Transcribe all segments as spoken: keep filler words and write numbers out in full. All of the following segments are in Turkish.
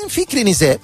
sizin fikrinize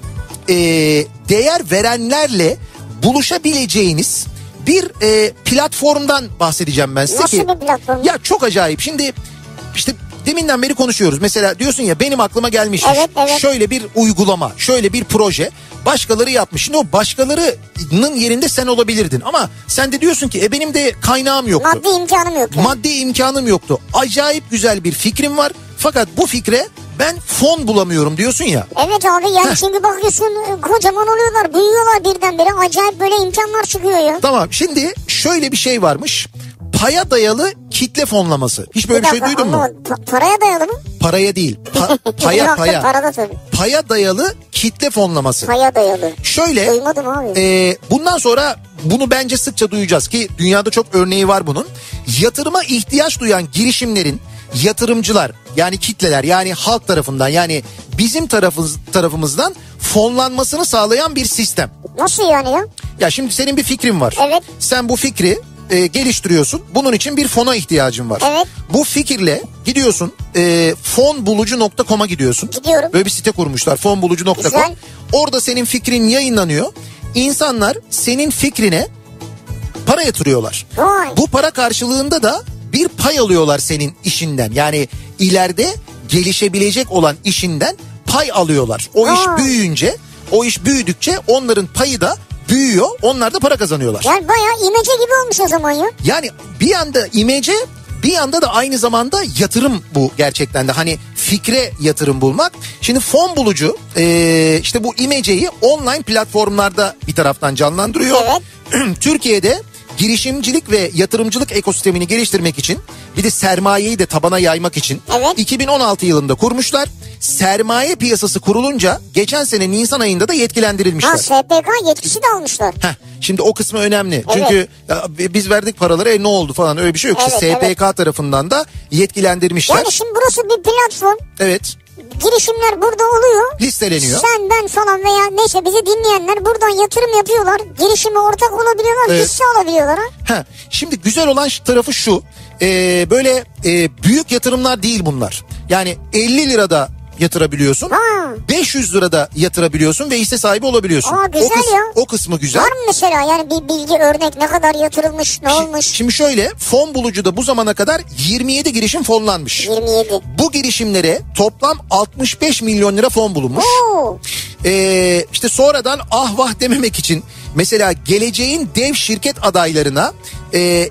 e, değer verenlerle buluşabileceğiniz bir e, platformdan bahsedeceğim ben size. Nasıl ki, bir platform? Ya çok acayip. Şimdi işte deminden beri konuşuyoruz. Mesela diyorsun ya, benim aklıma gelmiş. Evet, evet. Şöyle bir uygulama, şöyle bir proje. Başkaları yapmış. Şimdi o başkalarının yerinde sen olabilirdin. Ama sen de diyorsun ki e benim de kaynağım yoktu. Maddi imkanım yok. Yani. Maddi imkanım yoktu. Acayip güzel bir fikrim var. Fakat bu fikre ben fon bulamıyorum diyorsun ya. Evet abi yani şimdi bakıyorsun kocaman oluyorlar, büyüyorlar birdenbire. Acayip böyle imkanlar çıkıyor ya. Tamam, şimdi şöyle bir şey varmış. Paya dayalı kitle fonlaması. Hiç böyle bir, bir şey duydun mu? Pa- paraya dayalı mı? Paraya değil. Pa- paya paya. Parada tabii. Paya dayalı kitle fonlaması. Paya dayalı. Şöyle. Duymadım abi. E, bundan sonra bunu bence sıkça duyacağız ki dünyada çok örneği var bunun. Yatırıma ihtiyaç duyan girişimlerin yatırımcılar, yani kitleler, yani halk tarafından, yani bizim tarafımız, tarafımızdan fonlanmasını sağlayan bir sistem. Nasıl yani ya? Ya şimdi senin bir fikrin var. Evet. Sen bu fikri e, geliştiriyorsun. Bunun için bir fona ihtiyacın var. Evet. Bu fikirle gidiyorsun e, fonbulucu nokta com'a gidiyorsun. Gidiyorum. Böyle bir site kurmuşlar, fonbulucu nokta com. Güzel. Orada senin fikrin yayınlanıyor. İnsanlar senin fikrine para yatırıyorlar. Vay. Bu para karşılığında da bir pay alıyorlar senin işinden. Yani ileride gelişebilecek olan işinden pay alıyorlar. O Vay. iş büyüyünce, o iş büyüdükçe onların payı da büyüyor. Onlar da para kazanıyorlar. Yani bayağı imece gibi olmuş o zaman ya. Yani bir yanda imece, bir yanda da aynı zamanda yatırım bu gerçekten de. Hani fikre yatırım bulmak. Şimdi fon bulucu e, işte bu imeceyi online platformlarda bir taraftan canlandırıyor. Evet. Türkiye'de girişimcilik ve yatırımcılık ekosistemini geliştirmek için, bir de sermayeyi de tabana yaymak için evet. iki bin on altı yılında kurmuşlar. Sermaye piyasası kurulunca geçen sene Nisan ayında da yetkilendirilmişler. Ha, S P K yetkisi de almışlar. Heh, şimdi o kısmı önemli. Evet. Çünkü ya, biz verdik paraları, e, ne oldu falan, öyle bir şey yok. Evet, İşte S P K evet. tarafından da yetkilendirmişler. Yani şimdi burası bir platform. Evet. Girişimler burada oluyor. Listeleniyor. Sen, ben falan veya neyse bizi dinleyenler buradan yatırım yapıyorlar. Girişime ortak olabiliyorlar. Evet. Hisse alabiliyorlar. Ha? Heh, şimdi güzel olan tarafı şu. E, böyle e, büyük yatırımlar değil bunlar. Yani elli lirada yatırabiliyorsun. Ha. beş yüz lirada yatırabiliyorsun ve hisse sahibi olabiliyorsun. Aa, güzel o kıs- ya. O kısmı güzel. Var mı mesela yani bir bilgi, örnek, ne kadar yatırılmış, ne Şi- olmuş? Şimdi şöyle, fon bulucuda bu zamana kadar yirmi yedi girişim fonlanmış. yirmi yedi. Bu girişimlere toplam altmış beş milyon lira fon bulunmuş. Oo. Ee, işte sonradan ah vah dememek için mesela geleceğin dev şirket adaylarına e,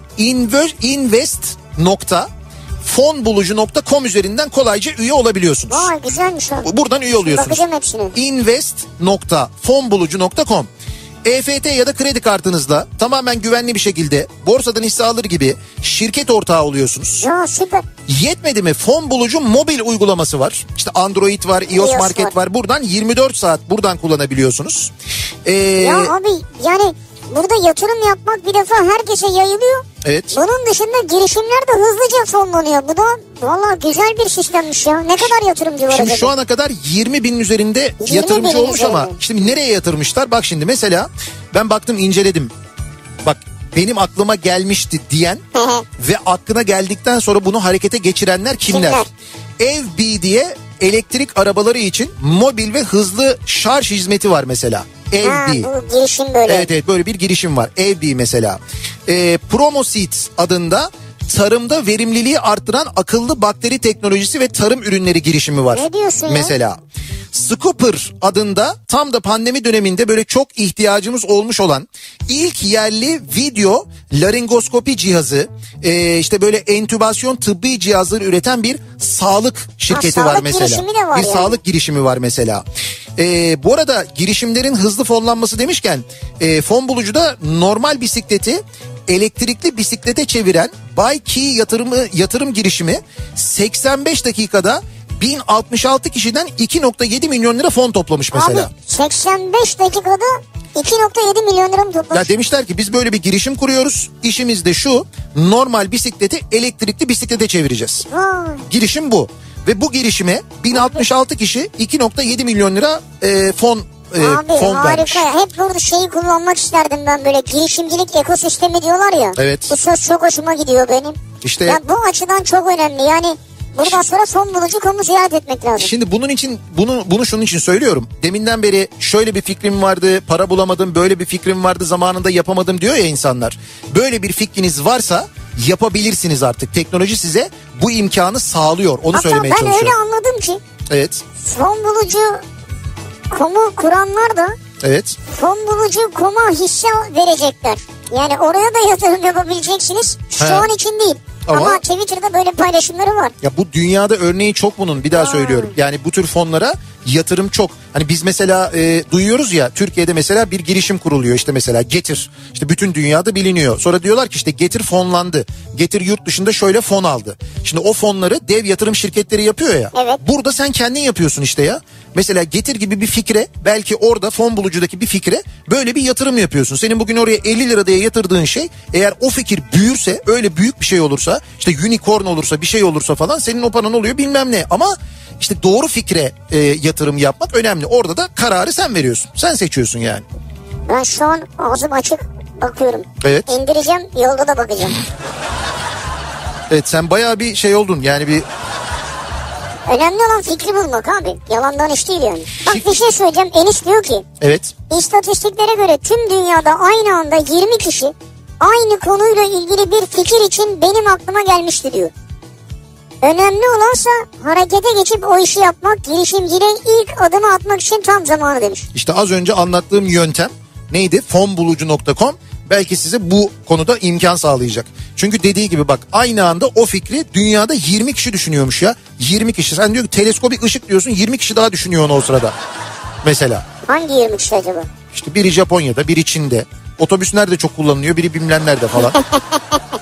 invest nokta fonbulucu nokta com üzerinden kolayca üye olabiliyorsunuz. Vay güzelmiş o. Buradan üye oluyorsunuz. Bakacağım hepsine. invest nokta fonbulucu nokta com. E F T ya da kredi kartınızla tamamen güvenli bir şekilde borsadan hisse alır gibi şirket ortağı oluyorsunuz. Ya süper. Yetmedi mi? Fon bulucu mobil uygulaması var. İşte Android var, iOS, iOS Market var. var. Buradan yirmi dört saat buradan kullanabiliyorsunuz. Ee, Ya abi yani burada yatırım yapmak bir defa herkese yayılıyor. Evet. Bunun dışında girişimler de hızlıca fonlanıyor. Bu da valla güzel bir sistemmiş ya. Ne kadar yatırımcı var Şimdi acaba? şu ana kadar yirmi binin üzerinde yirmi yatırımcı binin olmuş ama üzerinde. şimdi nereye yatırmışlar? Bak şimdi mesela ben baktım, inceledim. Bak benim aklıma gelmişti diyen ve aklına geldikten sonra bunu harekete geçirenler kimler? Kimler? Evbi diye elektrik arabaları için mobil ve hızlı şarj hizmeti var mesela. Ha, Evbi. bu girişim böyle. Evet evet, böyle bir girişim var. Evbi mesela. Ee, Promoseed adında tarımda verimliliği arttıran akıllı bakteri teknolojisi ve tarım ürünleri girişimi var. Ne diyorsun ya? Mesela. Scooper adında tam da pandemi döneminde böyle çok ihtiyacımız olmuş olan ilk yerli video laringoskopi cihazı, e, işte böyle entübasyon tıbbi cihazları üreten bir sağlık şirketi Ha, var sağlık mesela. girişimi de var bir yani. sağlık girişimi var mesela. E, bu arada girişimlerin hızlı fonlanması demişken e, fon bulucuda normal bisikleti elektrikli bisiklete çeviren Buykey yatırımı yatırım girişimi seksen beş dakikada bin altmış altı kişiden iki nokta yedi milyon lira fon toplamış mesela. Abi seksen beş dakikada iki nokta yedi milyon lira mı toplamış? Ya demişler ki biz böyle bir girişim kuruyoruz. İşimiz de şu, normal bisikleti elektrikli bisiklete çevireceğiz. Vay. Girişim bu. Ve bu girişime bin altmış altı kişi iki nokta yedi milyon lira e, fon e, Abi fon vermiş. harika ya. Hep burada şeyi kullanmak isterdim ben, böyle girişimcilik ekosistemi diyorlar ya. Evet. Bu söz çok hoşuma gidiyor benim. İşte Ya bu açıdan çok önemli yani. Buradan sonra son bulucu nokta com'u ziyaret etmek lazım. Şimdi bunun için bunu bunu şunun için söylüyorum. Deminden beri şöyle bir fikrim vardı, para bulamadım, böyle bir fikrim vardı, zamanında yapamadım diyor ya insanlar. Böyle bir fikriniz varsa yapabilirsiniz artık. Teknoloji size bu imkanı sağlıyor. Onu Hatta söylemeye ben çalışıyorum. öyle anladım ki. Evet. Son bulucu nokta com'u kuranlar da Evet. son bulucu nokta com'a hisse verecekler. Yani oraya da yatırım yapabileceksiniz. Şu He. an için değil. Ama, Ama Twitter'da böyle paylaşımları var. Ya bu dünyada örneği çok bunun, bir daha Aa. söylüyorum. Yani bu tür fonlara yatırım çok. Hani biz mesela e, duyuyoruz ya, Türkiye'de mesela bir girişim kuruluyor, işte mesela Getir. İşte bütün dünyada biliniyor. Sonra diyorlar ki işte Getir fonlandı. Getir yurt dışında şöyle fon aldı. Şimdi o fonları dev yatırım şirketleri yapıyor ya. Evet. Burada sen kendin yapıyorsun işte ya. Mesela Getir gibi bir fikre, belki orada fon bulucudaki bir fikre böyle bir yatırım yapıyorsun. Senin bugün oraya elli lira diye yatırdığın şey, eğer o fikir büyürse, öyle büyük bir şey olursa, işte unicorn olursa, bir şey olursa falan, senin o paran oluyor bilmem ne. Ama işte doğru fikre e, yatırım yapmak önemli. Orada da kararı sen veriyorsun. Sen seçiyorsun yani. Ben şu an ağzım açık bakıyorum. Evet. İndireceğim, yolda da bakacağım. Evet, sen bayağı bir şey oldun yani, bir... Önemli olan fikri bulmak abi. Yalandan iş değil yani. Bak bir şey söyleyeceğim. Enis diyor ki. Evet. İstatistiklere göre tüm dünyada aynı anda yirmi kişi aynı konuyla ilgili bir fikir için benim aklıma gelmişti diyor. Önemli olansa harekete geçip o işi yapmak, girişimciliğe ilk adımı atmak için tam zamanı demiş. İşte az önce anlattığım yöntem neydi? fon bulucu nokta com belki size bu konuda imkan sağlayacak. Çünkü dediği gibi bak, aynı anda o fikri dünyada yirmi kişi düşünüyormuş ya. yirmi kişi. Sen diyor ki teleskopik ışık diyorsun, yirmi kişi daha düşünüyor onu o sırada. Mesela. Hangi yirmi kişi acaba? İşte biri Japonya'da, biri Çin'de. Otobüs nerede çok kullanılıyor, biri bilmem nerede falan.